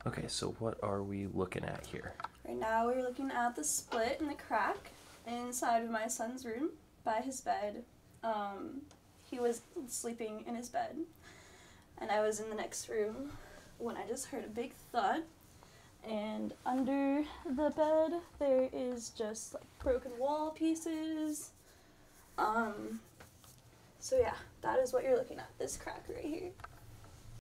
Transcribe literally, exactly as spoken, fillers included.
Okay, so what are we looking at here? Right now we're looking at the split and the crack inside of my son's room by his bed. Um, he was sleeping in his bed, and I was in the next room when I just heard a big thud. And under the bed there is just like broken wall pieces. Um, so yeah, that is what you're looking at, this crack right here.